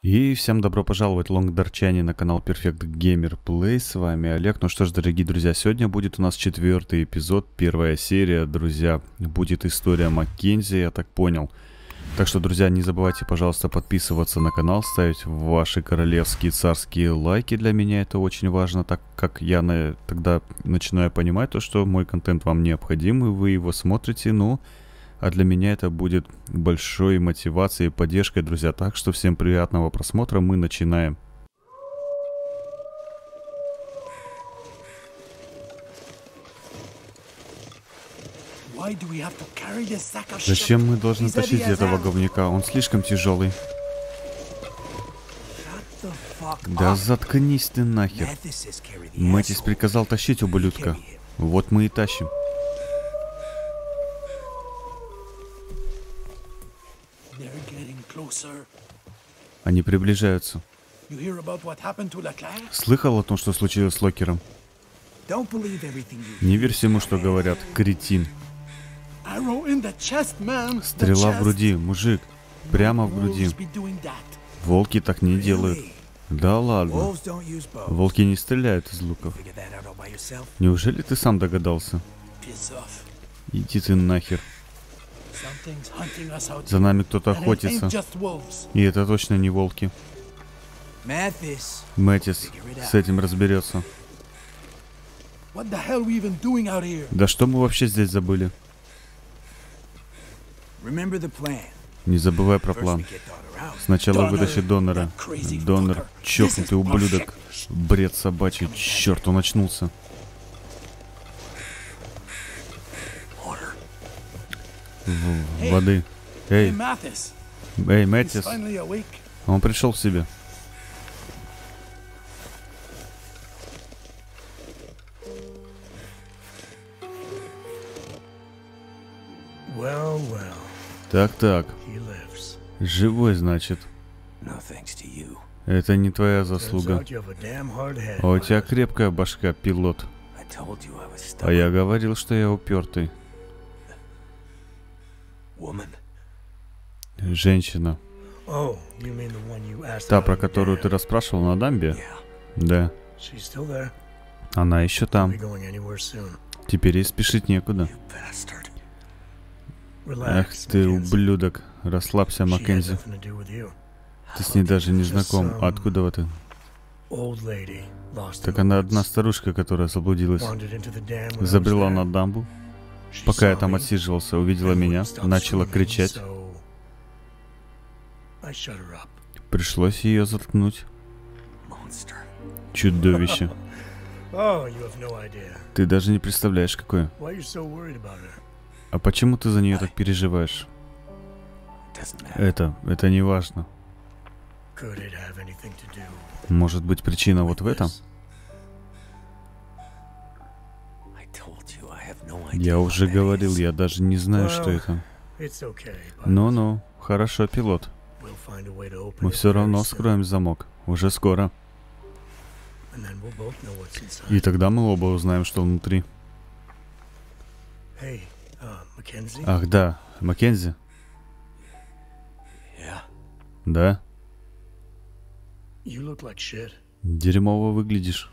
И всем добро пожаловать, лонгдарчане, на канал Perfect Gamer Play. С вами Олег. Ну что ж, дорогие друзья, сегодня будет у нас 4-й эпизод, первая серия, друзья. Будет история Маккензи, я так понял. Так что, друзья, не забывайте, пожалуйста, подписываться на канал, ставить ваши королевские царские лайки. Для меня это очень важно, так как я тогда начинаю понимать то, что мой контент вам необходим, и вы его смотрите, ну... А для меня это будет большой мотивацией и поддержкой, друзья. Так что всем приятного просмотра, мы начинаем. Зачем мы должны тащить этого говнюка? Он слишком тяжелый. Да заткнись ты нахер. Мэтис приказал тащить ублюдка. Вот мы и тащим. Они приближаются. Слыхал о том, что случилось с Локером? Не верь всему, что говорят, кретин. Стрела в груди, мужик. Прямо в груди. Волки так не делают. Да ладно. Волки не стреляют из луков. Неужели ты сам догадался? Иди ты нахер. За нами кто-то охотится. И это точно не волки. Мэтис с этим разберется. Да что мы вообще здесь забыли? Не забывай про план. Сначала вытащи донора. Донор, чокнутый ублюдок. Бред собачий. Черт, он очнулся. Воды. Эй, Мэтис. Он пришел в себя. Так. Живой, значит. Это не твоя заслуга. А у тебя крепкая башка, пилот. А я говорил, что я упертый. Женщина. Та, про которую ты расспрашивал на дамбе? Да. Она еще там. Теперь ей спешить некуда. Ах ты, ублюдок. Расслабься, Маккензи. Ты с ней даже не знаком. А откуда ты? Так она одна старушка, которая заблудилась. Забрела на дамбу. Пока я там отсиживался, увидела меня, начала кричать. Пришлось ее заткнуть. Чудовище. Ты даже не представляешь, какое. А почему ты за нее так переживаешь? Это не важно. Может быть, причина вот в этом? Я уже говорил, я даже не знаю, что это. Ну-ну, хорошо, пилот. Мы все равно вскроем замок. Уже скоро. И тогда мы оба узнаем, что внутри. Ах да, Маккензи? Да? Дерьмово выглядишь.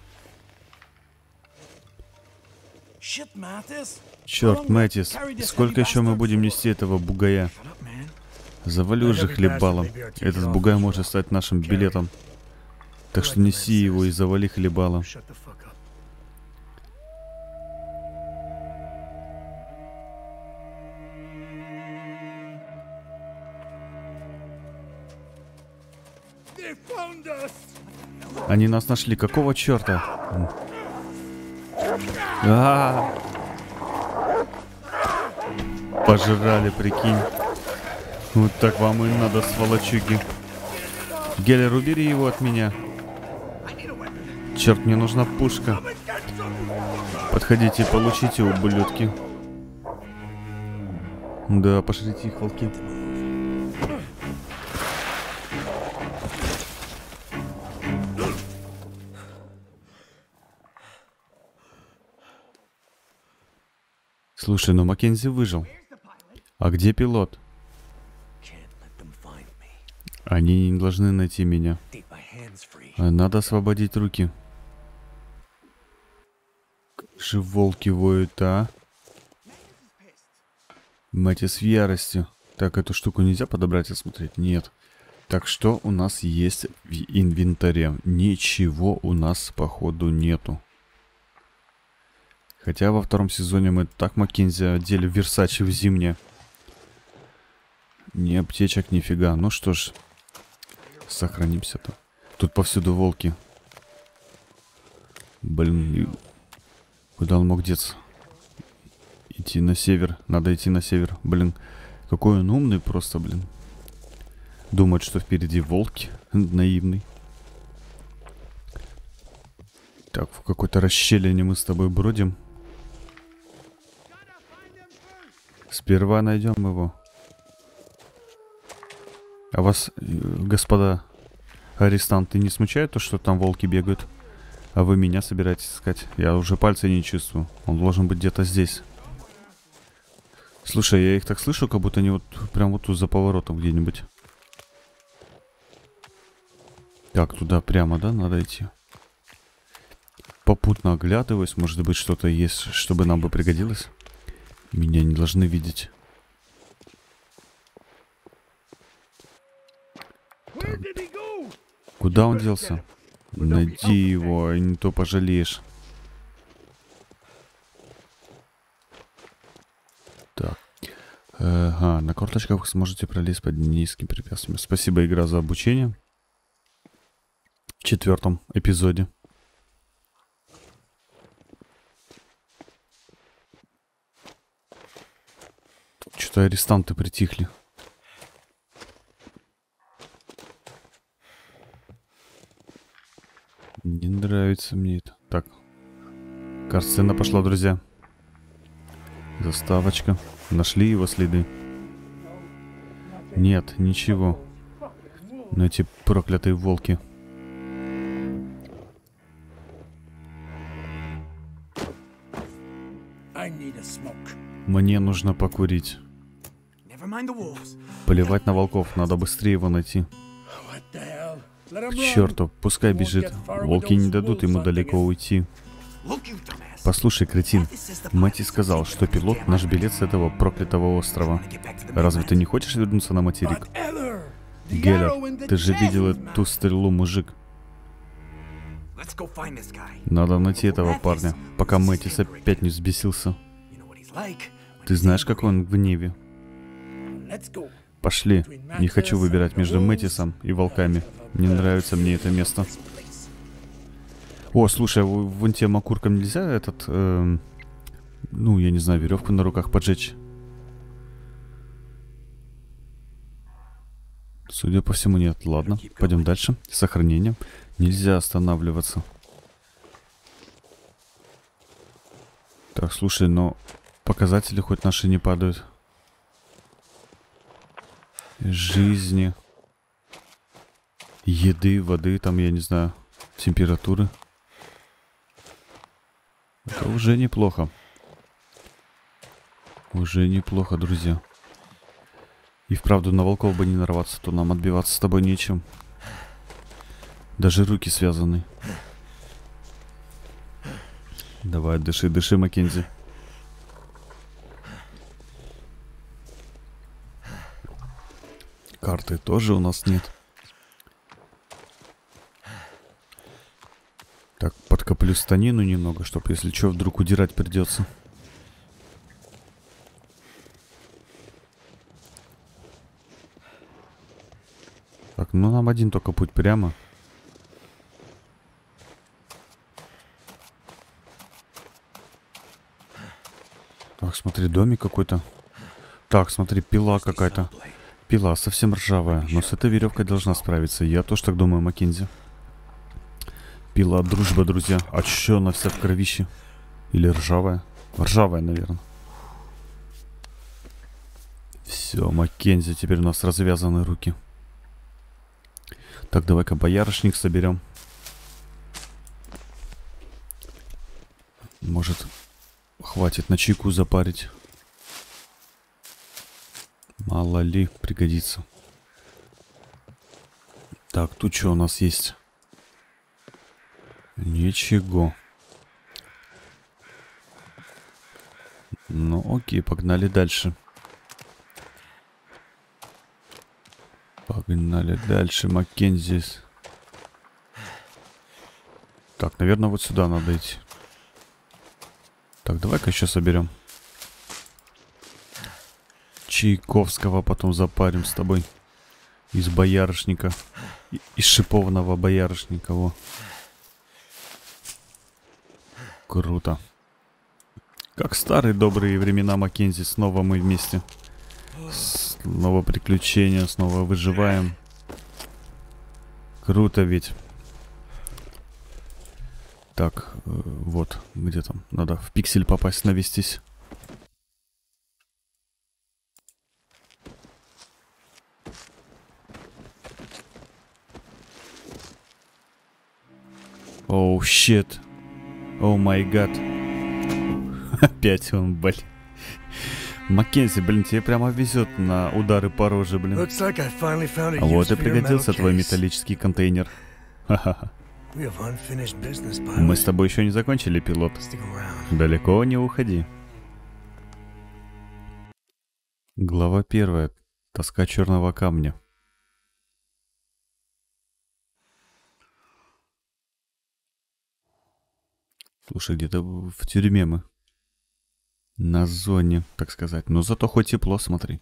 Черт, Мэтис, сколько еще мы будем нести этого бугая? Завали уже хлебалом. Этот бугай может стать нашим билетом. Так что неси его и завали хлебалом. Они нас нашли. Какого черта? Пожрали, прикинь. Вот так вам и надо, сволочуги. Геллер, убери его от меня. Черт, мне нужна пушка. Подходите, получите, ублюдки. Да, пошлите их, волки. Слушай, ну Маккензи выжил. А где пилот? Они не должны найти меня. Надо освободить руки. Как же волки воют, а? Мэтис в ярости. Так, эту штуку нельзя подобрать и смотреть? Нет. Так, что у нас есть в инвентаре? Ничего у нас, походу, нету. Хотя во втором сезоне мы так Маккензи одели в Версачи в зимнее. Ни аптечек, нифига. Ну что ж, сохранимся-то. Тут повсюду волки. Блин, куда он мог деться? Идти на север. Надо идти на север. Блин, какой он умный просто, блин. Думает, что впереди волки. Наивный. Так, в какой-то расщелине мы с тобой бродим. Сперва найдем его. А вас, господа арестанты, не смущает то, что там волки бегают? А вы меня собираетесь искать? Я уже пальцы не чувствую. Он должен быть где-то здесь. Слушай, я их так слышу, как будто они вот прям вот тут за поворотом где-нибудь. Так, туда прямо, да, надо идти? Попутно оглядываюсь, может быть, что-то есть, чтобы нам бы пригодилось. Меня не должны видеть. Так. Куда он делся? Найди его, и не то пожалеешь. Так. Ага, на корточках вы сможете пролезть под низким препятствием. Спасибо, игра, за обучение. В 4-м эпизоде. Что-то арестанты притихли. Не нравится мне это. Так. Картина пошла, друзья. Заставочка. Нашли его следы? Нет, ничего. Но эти проклятые волки. Мне нужно покурить. Плевать на волков, надо быстрее его найти. К черту, пускай бежит. Волки не дадут ему далеко уйти. Послушай, кретин, Мэтти сказал, что пилот — наш билет с этого проклятого острова. Разве ты не хочешь вернуться на материк? Геллер, ты же видел ту стрелу, мужик. Надо найти этого парня, пока Мэттис опять не взбесился. Ты знаешь, какой он в гневе? Пошли. Не хочу выбирать между Мэттисом и волками. Не нравится мне это место. О, слушай, вон тем окуркам нельзя этот... ну, я не знаю, веревку на руках поджечь? Судя по всему, нет. Ладно, пойдем дальше. Сохранение. Нельзя останавливаться. Так, слушай, но показатели хоть наши не падают. Жизни. Еды, воды, там, я не знаю, температуры. Это уже неплохо. Уже неплохо, друзья. И вправду на волков бы не нарваться, то нам отбиваться с тобой нечем. Даже руки связаны. Давай, дыши, дыши, Маккензи. Карты тоже у нас нет. Так, подкоплю станину немного, чтобы, если что, вдруг удирать придется. Так, ну нам один только путь прямо. Так, смотри, домик какой-то. Так, смотри, пила какая-то. Пила совсем ржавая, но с этой веревкой должна справиться. Я тоже так думаю, Маккензи. Пила, дружба, друзья. А чё она вся в кровище? Или ржавая? Ржавая, наверное. Все, Маккензи, теперь у нас развязаны руки. Так, давай-ка боярышник соберем. Может, хватит на чайку запарить. Мало ли, пригодится. Так, тут что у нас есть? Ничего. Ну, окей, погнали дальше. Погнали дальше, Маккензи. Так, наверное, вот сюда надо идти. Так, давай-ка еще соберем. Чайковского потом запарим с тобой. Из боярышника. Из шипованного боярышника. Во. Круто. Как старые добрые времена, Маккензи. Снова мы вместе. Снова приключения, снова выживаем. Круто ведь. Так, вот, где там? Надо в пиксель попасть, навестись. Оу, щит. О май гад. Опять он, блин. Маккензи, блин, тебе прямо везет на удары по роже, блин. А вот и пригодился твой металлический контейнер. Ха-ха-ха. Мы с тобой еще не закончили, пилот. Далеко не уходи. Глава 1. Тоска черного камня. Слушай, где-то в тюрьме мы. На зоне, так сказать. Но зато хоть тепло, смотри.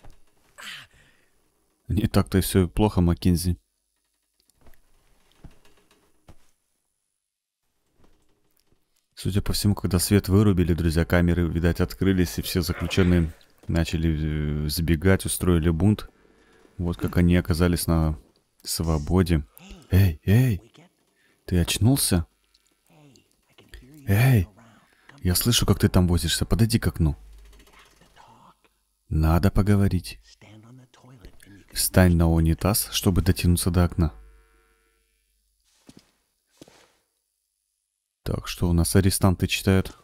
Не так-то и все плохо, Маккензи. Судя по всему, когда свет вырубили, друзья, камеры, видать, открылись, и все заключенные начали сбегать, устроили бунт. Вот как они оказались на свободе. Эй, эй! Ты очнулся? Эй! Я слышу, как ты там возишься. Подойди к окну. Надо поговорить. Встань на унитаз, чтобы дотянуться до окна. Так, что у нас арестанты читают?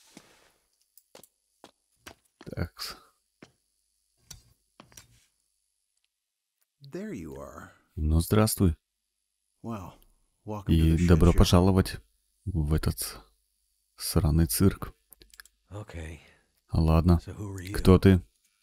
Так. Ну, здравствуй. И добро пожаловать в этот сраный цирк. Ладно. Кто ты?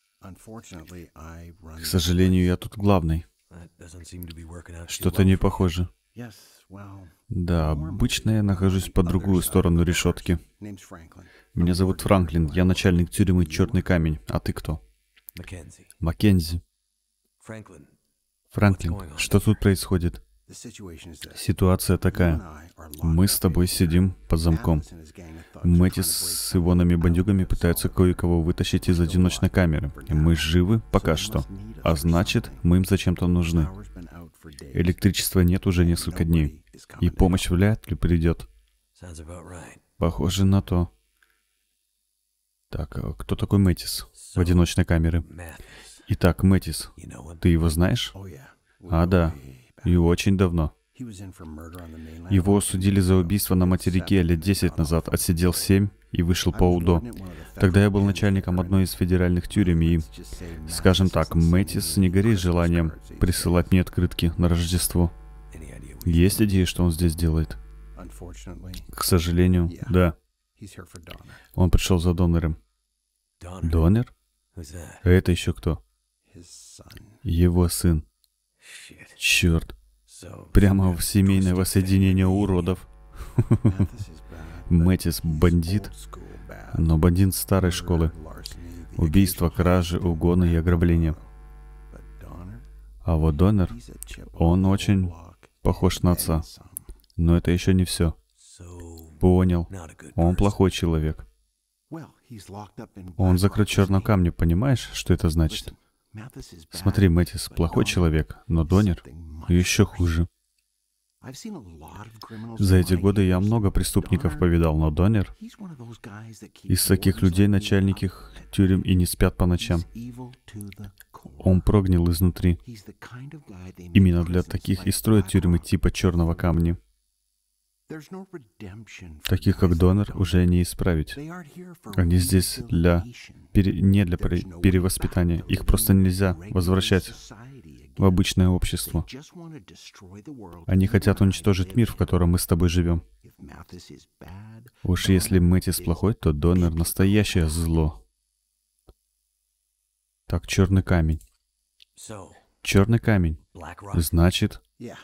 К сожалению, я тут главный. Что-то не похоже. Да, обычно я нахожусь по другую сторону решетки. Меня зовут Франклин, я начальник тюрьмы «Черный камень». А ты кто? Маккензи. Франклин, что тут происходит? Ситуация такая. Мы с тобой сидим под замком. Мэтис с Ивонами-бандюгами пытаются кое-кого вытащить из одиночной камеры. Мы живы пока что. А значит, мы им зачем-то нужны. Электричества нет уже несколько дней. И помощь вряд ли придет. Похоже на то. Так, кто такой Мэтис в одиночной камере? Итак, Мэтис, ты его знаешь? А, да. И очень давно. Его осудили за убийство на материке лет 10 назад, отсидел 7 и вышел по УДО. Тогда я был начальником одной из федеральных тюрем и, скажем так, Мэтис не горит желанием присылать мне открытки на Рождество. Есть идеи, что он здесь делает? К сожалению, да. Он пришел за донором. Донор? Это еще кто? Его сын. Черт. Прямо в семейное воссоединение уродов. Мэтис бандит, но бандит старой школы. Убийство, кражи, угоны и ограбления. А вот донор, он очень похож на отца. Но это еще не все. Понял. Он плохой человек. Он закрыт в черном камне, понимаешь, что это значит? Смотри, Мэтис плохой человек, но донор еще хуже. За эти годы я много преступников повидал, но донор из таких людей начальники тюрем и не спят по ночам. Он прогнил изнутри. Именно для таких и строят тюрьмы типа черного камня. Таких, как донор, уже не исправить. Они здесь не для перевоспитания. Их просто нельзя возвращать в обычное общество. Они хотят уничтожить мир, в котором мы с тобой живем. Уж если Мэтис плохой, то Доннер — настоящее зло. Так, черный камень. Черный камень. Значит...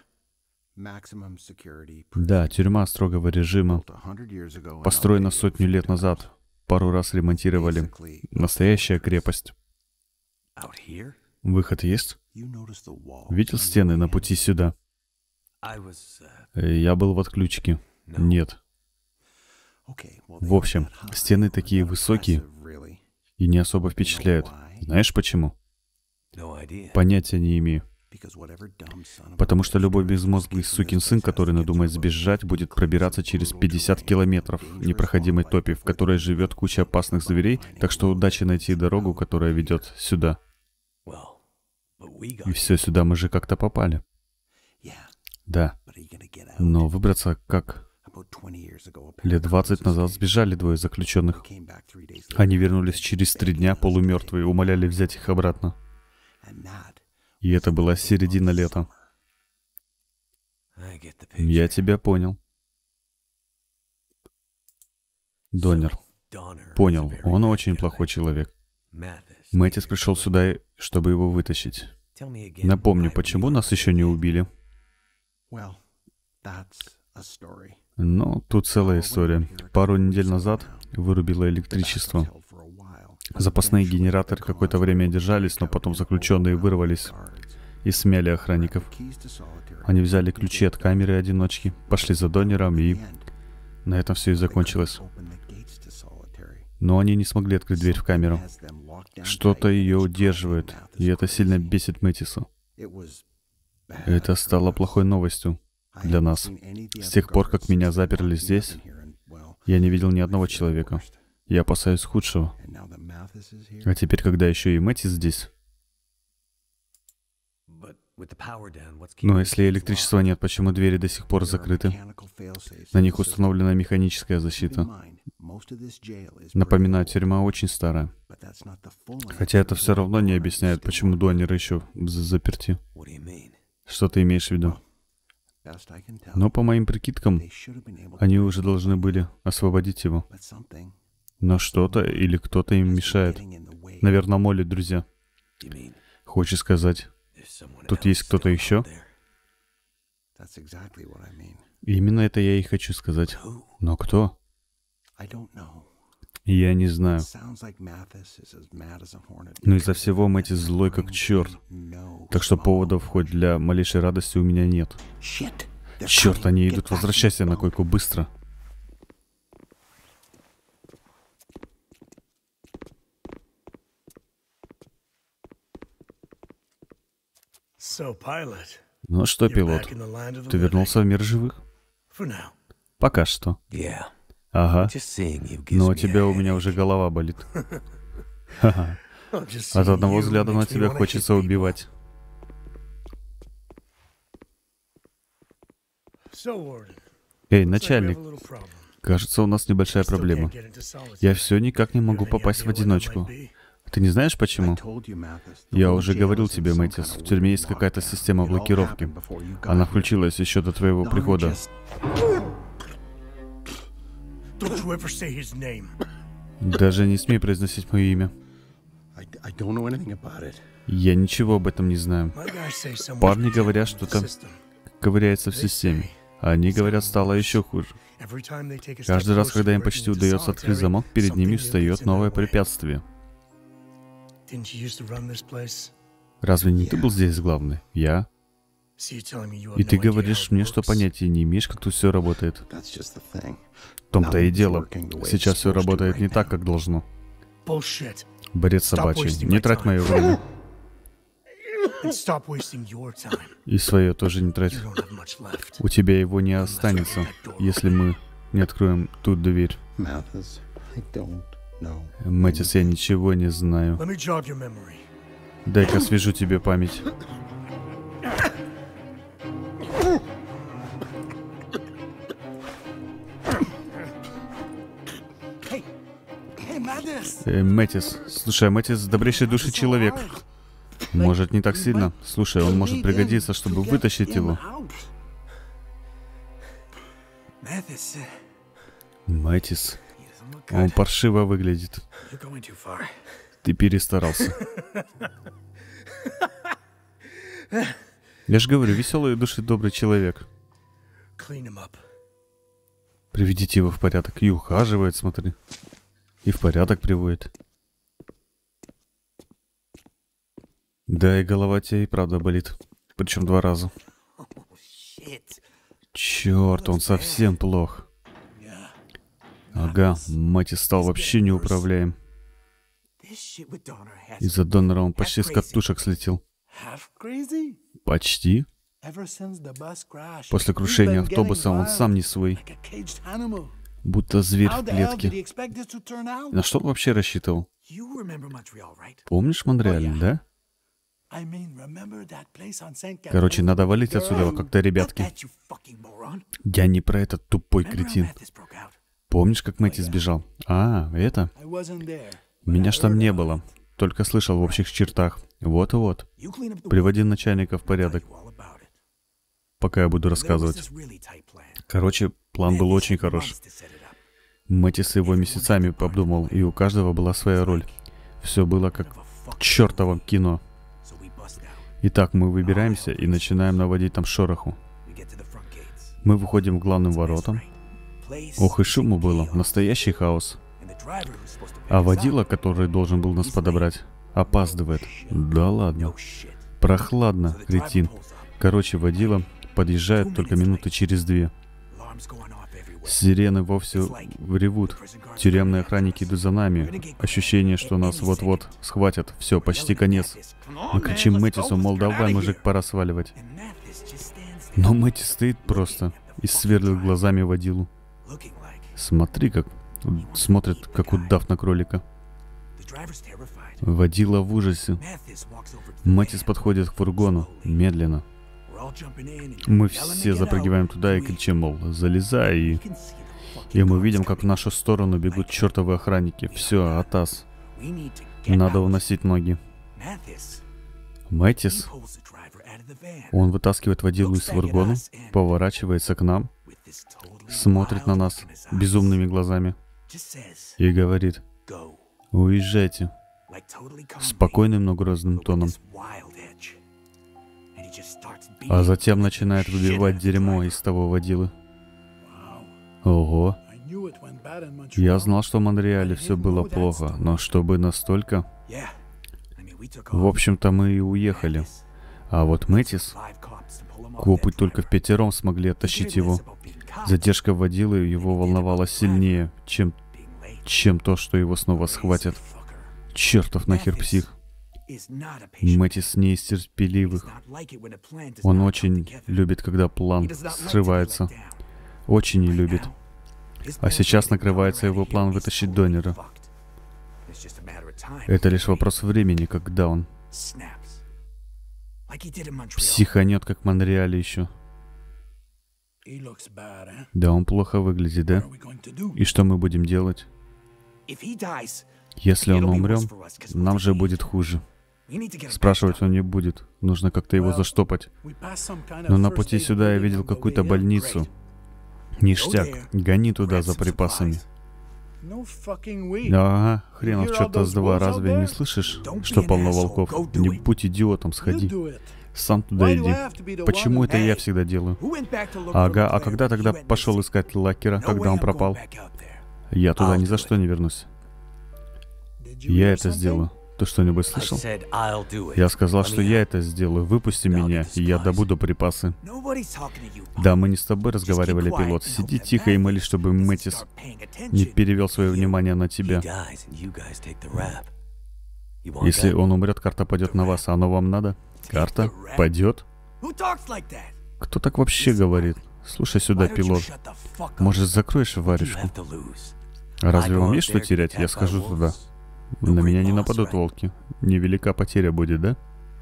Да, тюрьма строгого режима. Построена 100 лет назад. Пару раз ремонтировали. Настоящая крепость. Выход есть? Видел стены на пути сюда? Я был в отключке. Нет. В общем, стены такие высокие и не особо впечатляют. Знаешь почему? Понятия не имею. Потому что любой безмозглый сукин сын, который надумает сбежать, будет пробираться через 50 километров непроходимой топи, в которой живет куча опасных зверей, так что удачи найти дорогу, которая ведет сюда. И все, сюда мы же как-то попали. Да. Но выбраться как? Лет 20 назад сбежали двое заключенных. Они вернулись через 3 дня, полумертвые, умоляли взять их обратно. И это была середина лета. Я тебя понял. Доннер. Понял, он очень плохой человек. Мэтис пришел сюда, чтобы его вытащить. Напомню, почему нас еще не убили? Ну, тут целая история. Пару недель назад вырубило электричество. Запасные генераторы какое-то время держались, но потом заключенные вырвались и смяли охранников. Они взяли ключи от камеры одиночки, пошли за Доннером, и на этом все и закончилось. Но они не смогли открыть дверь в камеру. Что-то ее удерживает, и это сильно бесит Мэтиса. Это стало плохой новостью для нас. С тех пор, как меня заперли здесь, я не видел ни одного человека. Я опасаюсь худшего. А теперь, когда еще и Мэтис здесь... Но если электричества нет, почему двери до сих пор закрыты? На них установлена механическая защита. Напоминаю, тюрьма очень старая. Хотя это все равно не объясняет, почему Доннер еще заперти. Что ты имеешь в виду? Но по моим прикидкам, они уже должны были освободить его. Но что-то или кто-то им мешает. Наверное, молят друзья. Хочешь сказать, тут есть кто-то еще? Именно это я и хочу сказать. Но кто? Я не знаю. Но из-за всего Мэтис злой как черт. Так что поводов хоть для малейшей радости у меня нет. Черт, они идут. Возвращайся на койку быстро. Ну что, пилот, ты вернулся в мир живых? Пока что. Ага. Но у тебя у меня уже голова болит. Ха-ха. От одного взгляда на тебя хочется убивать. Эй, начальник. Кажется, у нас небольшая проблема. Я все никак не могу попасть в одиночку. Ты не знаешь почему? Я уже говорил тебе, Мэтис, в тюрьме есть какая-то система блокировки. Она включилась еще до твоего прихода. Даже не смей произносить мое имя. Я ничего об этом не знаю. Парни говорят, что там ковыряется в системе. А они говорят, стало еще хуже. Каждый раз, когда им почти удается открыть замок, перед ними встает новое препятствие. Разве не ты был здесь главный? Я? И ты говоришь мне, что понятия не имеешь, как тут все работает. В том-то и дело. Сейчас все работает не так, как должно. Бред собачий. Не трать мое время. И свое тоже не трать. У тебя его не останется, если мы не откроем ту дверь. Мэтис, я ничего не знаю. Дай-ка освежу тебе память. Мэтис, слушай, Мэтис добрейшей души человек. Может, не так сильно? Слушай, он может пригодиться, чтобы вытащить его. Мэтис. Он паршиво выглядит. Ты перестарался. Я же говорю, веселый души добрый человек. Приведите его в порядок. И ухаживает, смотри. И в порядок приводит. Да, и голова тебе и правда болит. Причем 2 раза. Черт, он совсем плох. Ага, Мэтис стал вообще неуправляем. Из-за донора он почти с катушек слетел. Почти? После крушения автобуса он сам не свой. Будто зверь в клетке. На что он вообще рассчитывал? Помнишь Монреаль, да? Короче, надо валить отсюда как-то, ребятки. Я не про этот тупой кретин. Помнишь, как Мэтти сбежал? А, это? Меня ж там не было. Только слышал в общих чертах. Вот-вот. Приводи начальника в порядок. Пока я буду рассказывать. Короче, план был очень хорош. Мэтис его месяцами обдумал, и у каждого была своя роль. Все было как в чертовом кино. Итак, мы выбираемся и начинаем наводить там шороху. Мы выходим к главным воротам. Ох, и шуму было. Настоящий хаос. А водила, который должен был нас подобрать, опаздывает. Да ладно. Прохладно, кретин. Короче, водила подъезжает только минуты через 2. Сирены вовсе ревут. Тюремные охранники идут за нами. Ощущение, что нас вот-вот схватят. Все, почти конец. Мы кричим Мэтису, мол, давай, мужик, пора сваливать. Но Мэтис стоит просто и сверлит глазами водилу. Смотри, как... Смотрит, как удав на кролика. Водила в ужасе. Мэтис подходит к фургону. Медленно. Мы все запрыгиваем туда и кричим, мол, залезай, и мы видим, как в нашу сторону бегут чертовы охранники. Все, атас. Надо уносить ноги. Мэтис. Он вытаскивает водилу из фургона, поворачивается к нам, смотрит на нас безумными глазами и говорит: уезжайте. Спокойным, но грозным тоном. А затем начинает выбивать дерьмо из того водилы. Ого. Я знал, что в Монреале все было плохо, но чтобы настолько... В общем-то, мы и уехали. А вот Мэтис... Копы только в5 смогли оттащить его. Задержка водилы его волновала сильнее, чем то, что его снова схватят. Чертов нахер псих. Мэтис не из терпеливых. Он очень любит, когда план срывается. Очень не любит. А сейчас накрывается его план вытащить донора. Это лишь вопрос времени, когда он психанет, как в Монреале еще. Да, он плохо выглядит, да? И что мы будем делать? Если он умрем, нам же будет хуже. Спрашивать он не будет. Нужно как-то его заштопать. Но на пути сюда я видел какую-то больницу. Ништяк. Гони туда за припасами. Ага, хренов черта с 2. Разве не слышишь, что полно волков? Не будь идиотом, сходи. Сам туда иди. Почему это я всегда делаю? Ага, а когда тогда пошел искать Лакера, когда он пропал? Я туда ни за что не вернусь. Я это сделаю. Ты что-нибудь слышал? Я сказал, что я это сделаю. Выпусти меня, и я добуду припасы. Да, мы не с тобой разговаривали, пилот. Сиди тихо и молись, чтобы Мэтис не перевел свое внимание на тебя. Если он умрет, карта пойдет на вас. А оно вам надо? Карта? Пойдет? Кто так вообще говорит? Слушай сюда, пилот. Может, закроешь варежку? Разве вам есть что терять? Я схожу туда. На меня не нападут волки. Невелика потеря будет, да?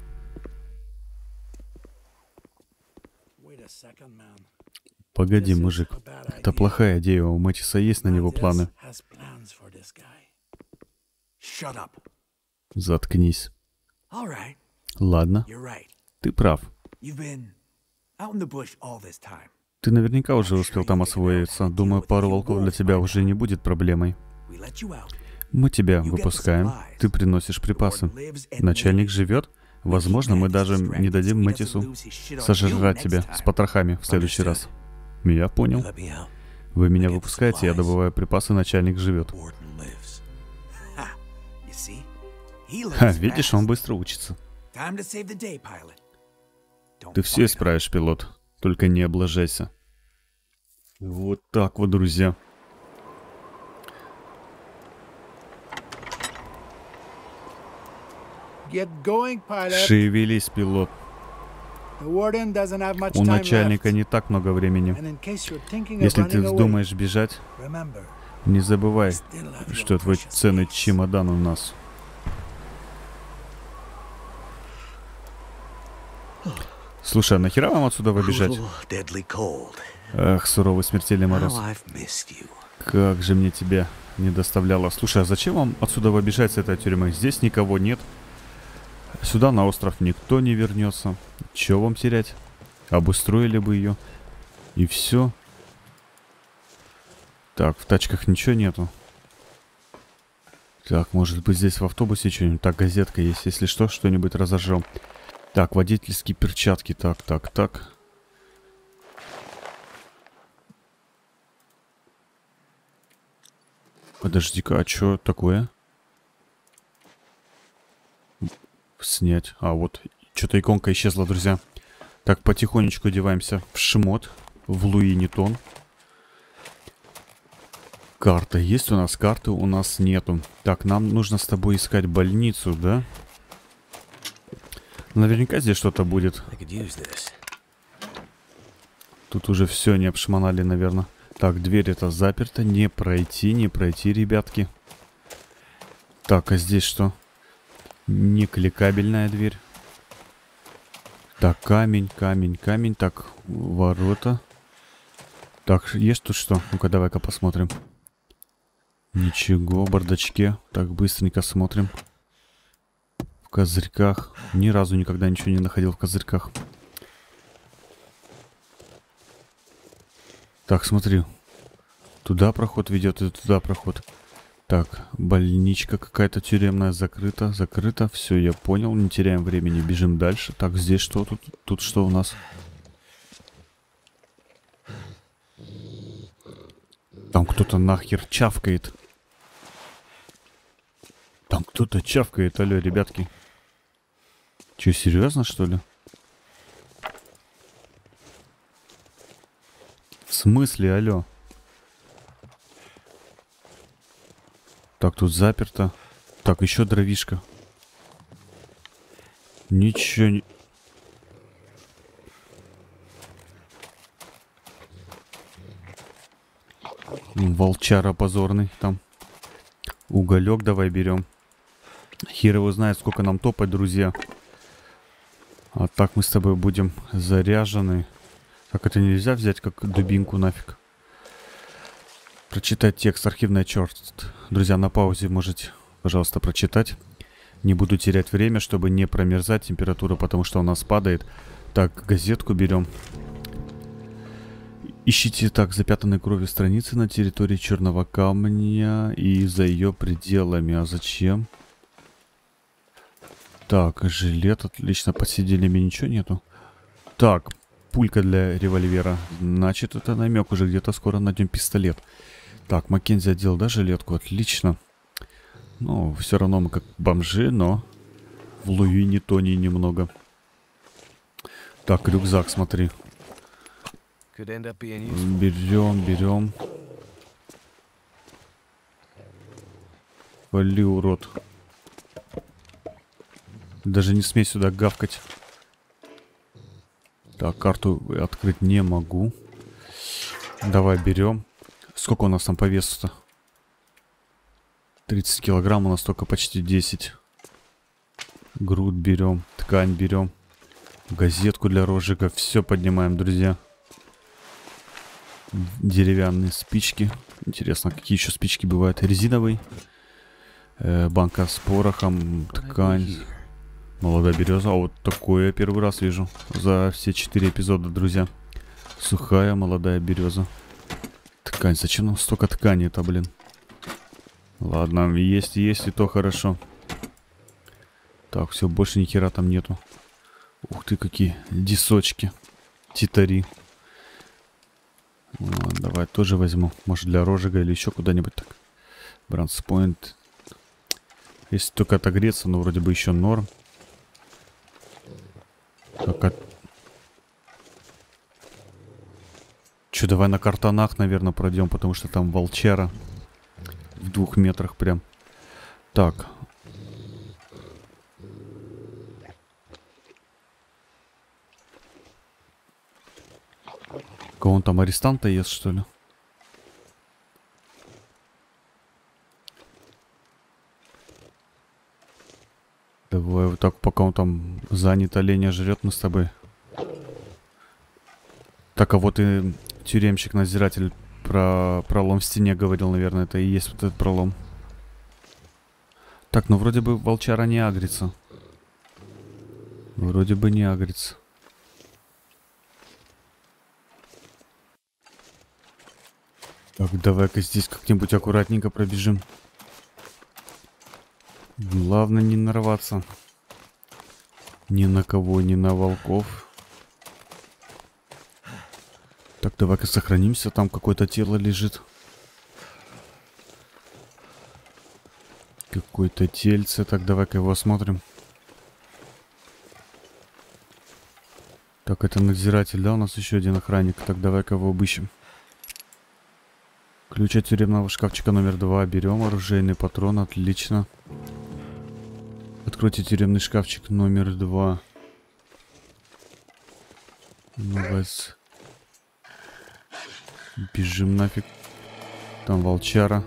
Погоди, мужик. Это плохая идея. У Мэтиса есть на него планы. Заткнись. Ладно, ты прав. Ты наверняка уже успел там освоиться. Думаю, пару волков для тебя уже не будет проблемой. Мы тебя выпускаем, ты приносишь припасы. Начальник живет? Возможно, мы даже не дадим Мэтису сожрать тебя с потрохами в следующий раз. Я понял. Вы меня выпускаете, я добываю припасы, начальник живет. Ха, видишь, он быстро учится. Ты все исправишь, пилот. Только не облажайся. Вот так вот, друзья. Шевелись, пилот. У начальника не так много времени. Если ты вздумаешь бежать, не забывай, что твой ценный чемодан у нас. Слушай, а нахера вам отсюда выбежать? Ах, суровый смертельный мороз. Как же мне тебя не доставляло. Слушай, а зачем вам отсюда выбежать с этой тюрьмы? Здесь никого нет. Сюда на остров никто не вернется. Чего вам терять? Обустроили бы ее. И все. Так, в тачках ничего нету. Так, может быть здесь в автобусе что-нибудь. Так, газетка есть. Если что, что-нибудь разожжем. Так, водительские перчатки. Так. Подожди-ка, а что такое? Снять. А, вот. Что-то иконка исчезла, друзья. Так, потихонечку одеваемся в шмот. В Луи Ньютон. Карта есть у нас? Карты у нас нету. Так, нам нужно с тобой искать больницу, да? Наверняка здесь что-то будет. Тут уже все не обшмонали, наверное. Так, дверь это заперта. Не пройти, ребятки. Так, а здесь что? Некликабельная дверь. Так, камень. Так, ворота. Так, есть тут что? Ну-ка, давай-ка посмотрим. Ничего, в бардачке. Так, быстренько смотрим. В козырьках. Ни разу никогда ничего не находил в козырьках. Так, смотри. Туда проход ведет и туда проход. Так, больничка какая-то тюремная закрыта. Все, я понял. Не теряем времени. Бежим дальше. Так, здесь что? Тут что у нас? Там кто-то нахер чавкает. Алло, ребятки. Че, серьезно, что ли? В смысле, алло? Так, тут заперто. Так, еще дровишка. Ничего не... Волчара позорный там. Уголек давай берем. Хер его знает, сколько нам топать, друзья. А так мы с тобой будем заряжены. Так, это нельзя взять как дубинку нафиг. Прочитать текст, архивный черт. Друзья, на паузе можете, пожалуйста, прочитать. Не буду терять время, чтобы не промерзать температура, потому что у нас падает. Так, газетку берем. Ищите, так, запятнанной кровью страницы на территории Черного Камня и за ее пределами. А зачем? Так, жилет, отлично, под сиденьями ничего нету. Так, пулька для револьвера. Значит, это намек, уже где-то скоро найдем пистолет. Так, Маккензи одел, да, жилетку? Отлично. Ну, все равно мы как бомжи, но в Луи Ньютоне немного. Так, рюкзак, смотри. Берем. Вали, урод. Даже не смей сюда гавкать. Так, карту открыть не могу. Давай берем. Сколько у нас там по весу-то? 30 килограмм, у нас только почти 10. Груд берем, ткань берем. Газетку для розжига. Все поднимаем, друзья. Деревянные спички. Интересно, какие еще спички бывают? Резиновый. Банка с порохом, ткань. Молодая береза. А вот такое я первый раз вижу за все 4 эпизода, друзья. Сухая молодая береза. Ткань. Зачем нам столько ткани-то, блин? Ладно, есть, и то хорошо. Так, все, больше ни хера там нету. Ух ты, какие дисочки. Титари. Ладно, давай тоже возьму. Может, для розжига или еще куда-нибудь так. Бранспойнт. Если только отогреться, но вроде бы еще норм. Так, Че, давай на картонах, наверное, пройдем, потому что там волчара. В 2 метрах прям. Так. Кого он там, арестанта ест, что ли? Давай вот так, пока он там занят, оленя жрет, мы с тобой. Так, а вот и тюремщик-надзиратель про пролом в стене говорил, наверное, это и есть вот этот пролом. Так, ну вроде бы волчара не агрится. Вроде бы не агрится. Так, давай-ка здесь как-нибудь аккуратненько пробежим. Главное не нарваться. Ни на кого, ни на волков. Так, давай-ка сохранимся. Там какое-то тело лежит. Какое-то тельце. Так, давай-ка его осмотрим. Так, это надзиратель, да? У нас еще один охранник. Так, давай-ка его обыщем. Ключ от тюремного шкафчика номер 2. Берем оружейный патрон. Отлично. Откройте тюремный шкафчик номер 2. Ну, бежим нафиг. Там волчара.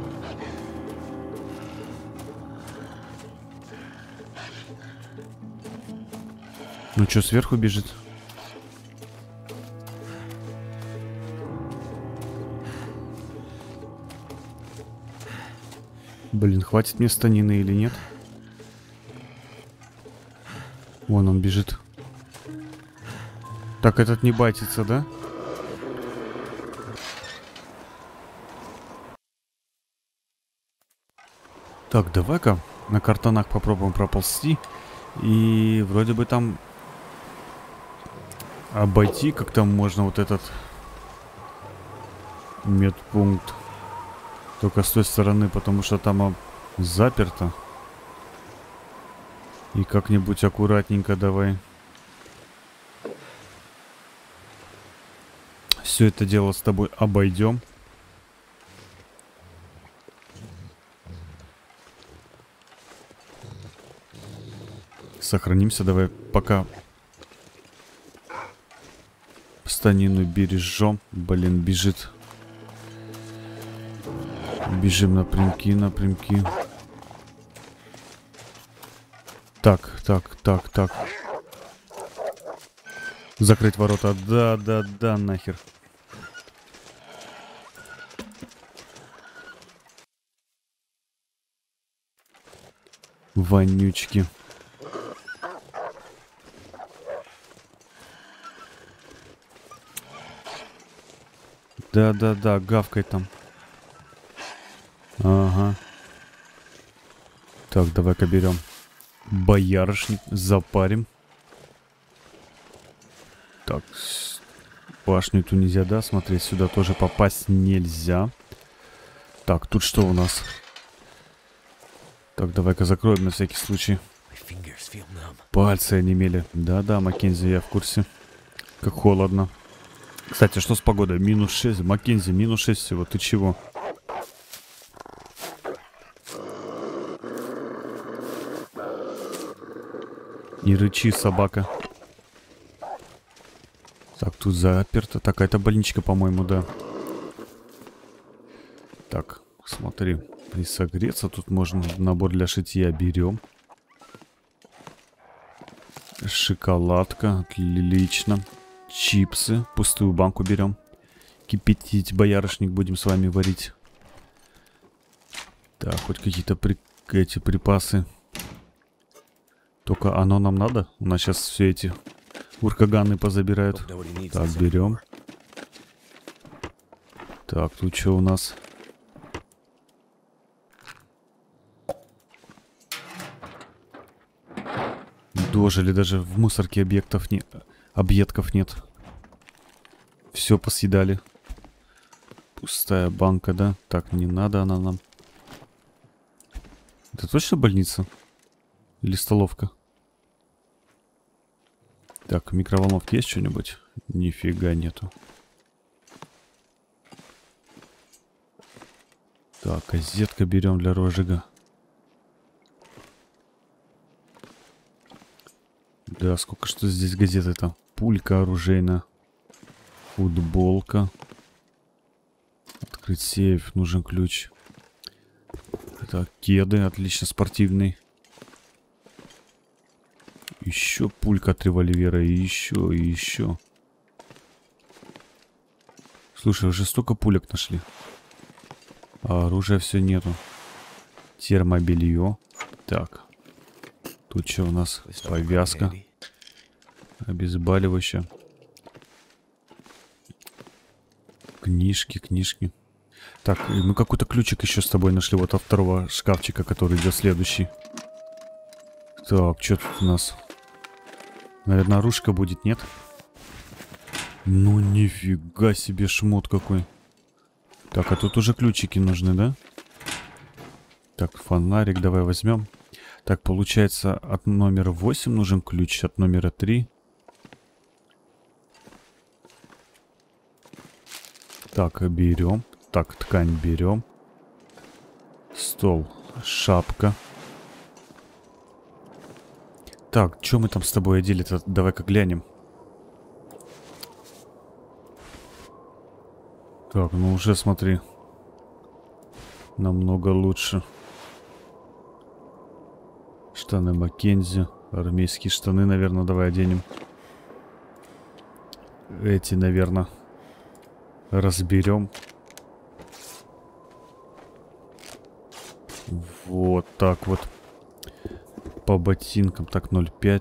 Ну что, сверху бежит? Блин, хватит мне станины или нет? Вон он бежит. Так, этот не байтится, да? Так, давай-ка на картонах попробуем проползти. И вроде бы там обойти как-то можно вот этот медпункт. Только с той стороны, потому что там заперто. И как-нибудь аккуратненько давай. Все это дело с тобой обойдем. Сохранимся, давай пока станину бережем. Блин, бежит. Бежим напрямки, напрямки. Так. Закрыть ворота. Да, нахер. Вонючки. Да, гавкай там. Ага. Так, давай-ка берем боярышник, запарим. Так, башню эту нельзя, да, смотреть, сюда тоже попасть нельзя. Так, тут что у нас? Так, давай-ка закроем на всякий случай. Пальцы онемели. Да, Маккензи, я в курсе. Как холодно. Кстати, что с погодой? -6. Маккензи, -6 всего. Ты чего? Не рычи, собака. Так, тут заперто. Так, это больничка, по-моему, да. Так, смотри. Присогреться. Тут можно набор для шитья. Берем. Шоколадка. Отлично. Чипсы. Пустую банку берем. Кипятить боярышник будем с вами варить. Так, хоть какие-то эти припасы Только оно нам надо? У нас сейчас все эти уркаганы позабирают. Так, берем. Так, тут что у нас? Дожили, даже в мусорке объедков нет. Все посъедали. Пустая банка, да? Так, не надо она нам. Это точно больница? Или столовка? Так, в микроволновке есть что-нибудь? Нифига нету. Так, газетка берем для розжига. Да, сколько что здесь газеты-то? Пулька оружейная. Футболка. Открыть сейф, нужен ключ. Так, кеды, отлично, спортивный. Еще пулька от револьвера, и еще, и еще. Слушай, уже столько пулек нашли. А оружия все нету. Термобелье. Так. Тут что у нас? Повязка. Обезболивающее. Книжки, книжки. Так, мы какой-то ключик еще с тобой нашли. Вот от второго шкафчика, который идет следующий. Так, что тут у нас? Наверное, оружка будет, нет? Ну, нифига себе шмот какой. Так, а тут уже ключики нужны, да? Так, фонарик давай возьмем. Так, получается, от номера 8 нужен ключ, от номера 3. Так, берем. Так, ткань берем. Стол, шапка. Так, что мы там с тобой одели-то? Давай-ка глянем. Так, ну уже смотри. Намного лучше. Штаны Маккензи. Армейские штаны, наверное, давай оденем. Эти, наверное, разберем. Вот так вот. По ботинкам. Так, 0,5.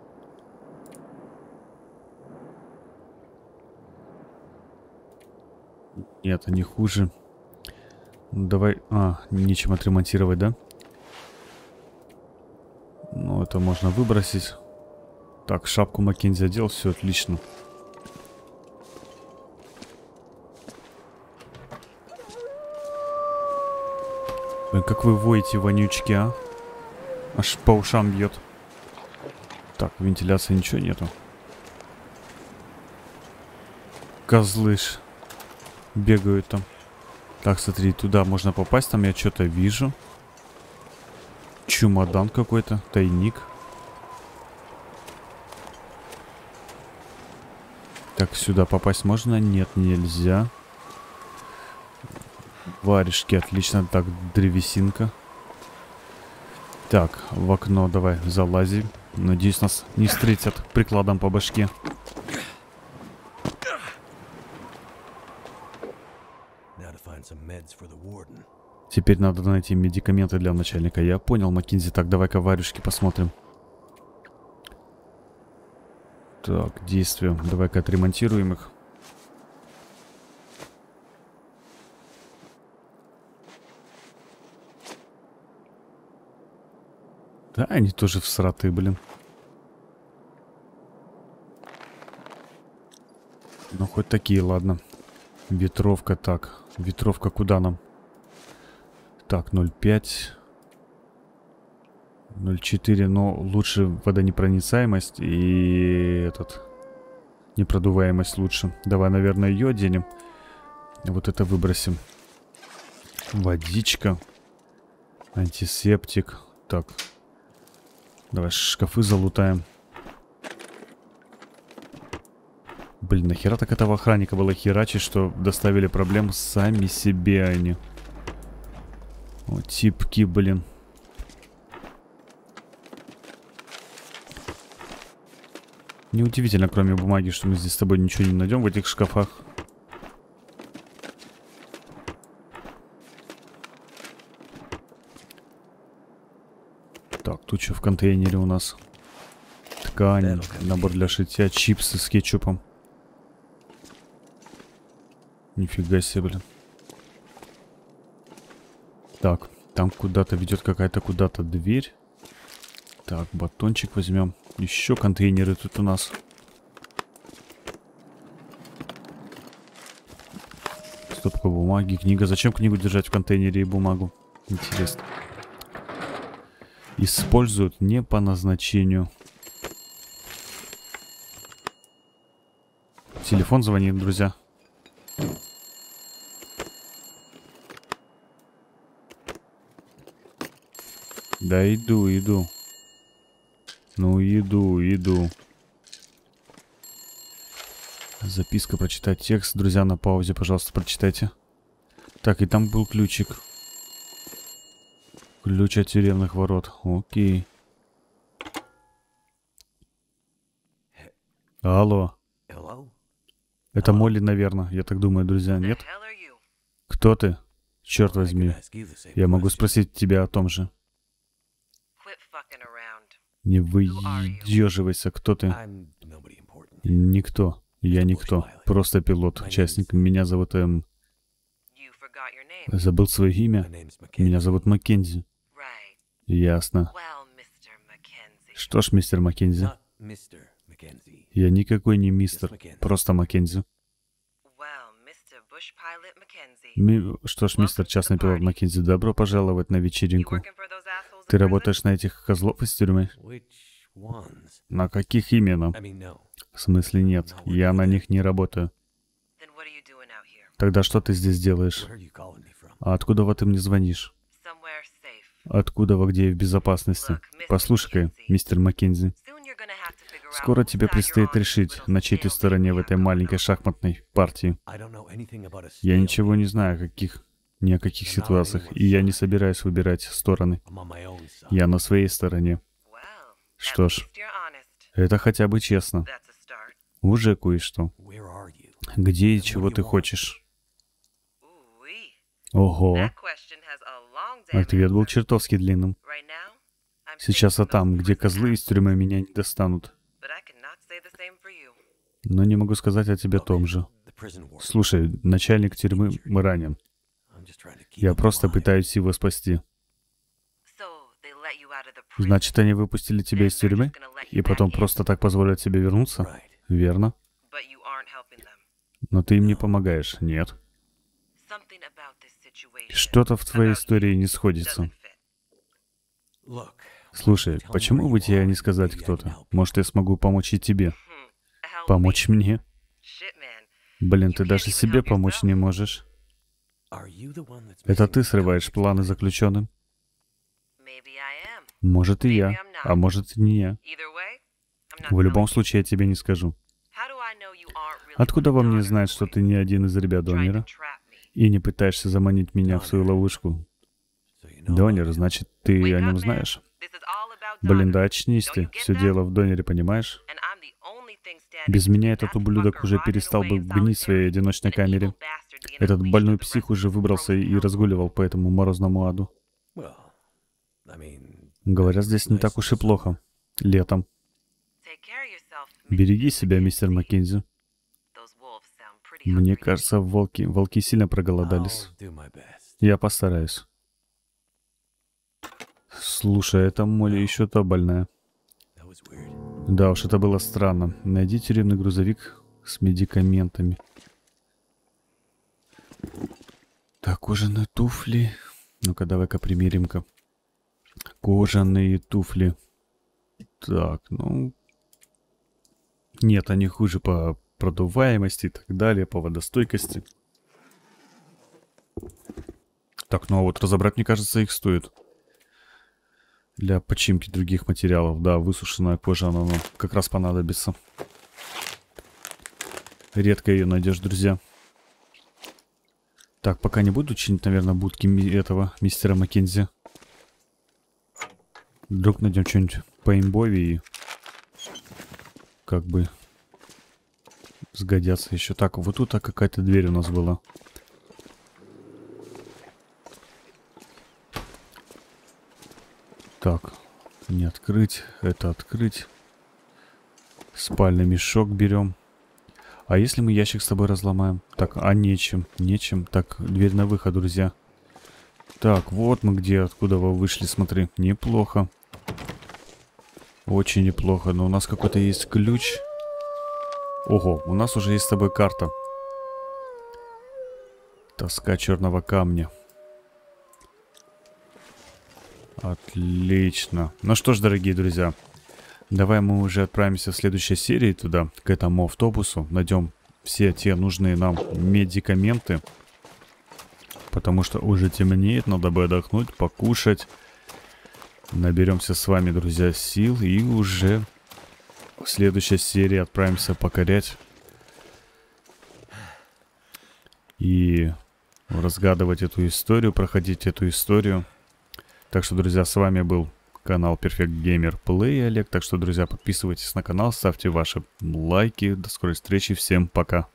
Нет, они хуже. Ну, давай... А, нечем отремонтировать, да? Ну, это можно выбросить. Так, шапку Маккензи одел, все отлично. Блин, как вы воете, вонючки, а? Аж по ушам бьет. Так, вентиляции ничего нету. Козлы ж бегают там. Так, смотри, туда можно попасть. Там я что-то вижу. Чемодан какой-то, тайник. Так, сюда попасть можно? Нет, нельзя. Варежки, отлично. Так, древесинка. Так, в окно давай залазим. Надеюсь, нас не встретят прикладом по башке. Теперь надо найти медикаменты для начальника. Я понял, Маккензи. Так, давай-ка варежки посмотрим. Так, действия. Давай-ка отремонтируем их. Да, они тоже всратые, блин. Ну, хоть такие, ладно. Ветровка, так. Ветровка куда нам? Так, 0,5. 0,4, но лучше водонепроницаемость и непродуваемость лучше. Давай, наверное, ее оденем. Вот это выбросим. Водичка. Антисептик. Так. Давай шкафы залутаем. Блин, нахера так этого охранника было херачить, что доставили проблем сами себе они. Вот типки, блин. Неудивительно, кроме бумаги, что мы здесь с тобой ничего не найдем в этих шкафах. Так, тут что в контейнере у нас? ткань, набор для шитья, чипсы с кетчупом. Нифига себе, блин. Так, там куда-то ведет какая-то куда-то дверь. Так, батончик возьмем. Еще контейнеры тут у нас. Стопка бумаги, книга. Зачем книгу держать в контейнере и бумагу? Интересно. Используют не по назначению. Телефон звонит, друзья. Да иду. Ну, иду. Записка, прочитать текст. Друзья, на паузе, пожалуйста, прочитайте. Так, и там был ключик. Ключ от тюремных ворот. Окей. Алло. Это Молли, наверное. Я так думаю, друзья. Нет? Кто ты? Черт возьми. Я могу спросить тебя о том же. Не выдерживайся. Кто ты? Никто. Я никто. Просто пилот, участник. Меня зовут Забыл свое имя. Меня зовут Маккензи. Ясно. Что ж, мистер Маккензи? Я никакой не мистер. Просто Маккензи. Что ж, мистер частный пилот Маккензи, добро пожаловать на вечеринку. Ты работаешь на этих козлов из тюрьмы? На каких именно? В смысле нет, я на них не работаю. Тогда что ты здесь делаешь? А откуда ты мне звонишь? Откуда где в безопасности? Послушай-ка, мистер Маккензи. Скоро тебе предстоит решить, на чьей ты стороне в этой маленькой шахматной партии. Я ничего не знаю ни о каких ситуациях, и я не собираюсь выбирать стороны. Я на своей стороне. Что ж, это хотя бы честно. Уже кое-что. Где и чего ты хочешь? Ого. Ответ был чертовски длинным. Сейчас я там, где козлы из тюрьмы меня не достанут. Но не могу сказать о тебе том же. Слушай, начальник тюрьмы ранен. Я просто пытаюсь его спасти. Значит, они выпустили тебя из тюрьмы? И потом просто так позволят тебе вернуться? Верно. Но ты им не помогаешь, нет? Что-то в твоей истории не сходится. Слушай, почему бы тебе не сказать кто-то? Может, я смогу помочь и тебе? Помочь мне? Блин, ты даже себе помочь не можешь. Это ты срываешь планы заключенным? Может, и я, а может, и не я. В любом случае, я тебе не скажу. Откуда вам не знать, что ты не один из ребят Донера? И не пытаешься заманить меня в свою ловушку? Донер, значит, ты о нем знаешь? Блин, да очнись ты. Все дело в Донере, понимаешь? Без меня этот ублюдок уже перестал бы гнить в своей одиночной камере. Этот больной псих уже выбрался и разгуливал по этому морозному аду. Говорят, здесь не так уж и плохо. Летом. Береги себя, мистер Маккензи. Мне кажется, волки сильно проголодались. Я постараюсь. Слушай, эта Молли еще та больная. Да уж, это было странно. Найди тюремный грузовик с медикаментами. Так, кожаные туфли. Ну-ка, давай-ка примерим-ка. Кожаные туфли. Так, ну... Нет, они хуже по продуваемости и так далее, по водостойкости. Так, ну а вот разобрать, мне кажется, их стоит. Для починки других материалов. Да, высушенная кожа, она нам как раз понадобится. Редко ее найдешь, друзья. Так, пока не буду чинить, наверное, будки этого мистера Маккензи. Вдруг найдем что-нибудь поимбовее и как бы сгодятся еще. Так, вот тут какая-то дверь у нас была. Так, не открыть, это открыть. Спальный мешок берем. А если мы ящик с тобой разломаем? Так, а нечем. Нечем. Так, дверь на выход, друзья. Так, вот мы где, откуда вы вышли, смотри. Неплохо. Очень неплохо. Но у нас какой-то есть ключ. Ого, у нас уже есть с тобой карта. Тоска черного камня. Отлично. Ну что ж, дорогие друзья. Давай мы уже отправимся в следующей серии туда, к этому автобусу. Найдем все те нужные нам медикаменты. Потому что уже темнеет, надо бы отдохнуть, покушать. Наберемся с вами, друзья, сил. И уже в следующей серии отправимся покорять. И разгадывать эту историю, проходить эту историю. Так что, друзья, с вами был канал Perfect Gamer Play, Олег. Так что, друзья, подписывайтесь на канал, ставьте ваши лайки. До скорой встречи, всем пока.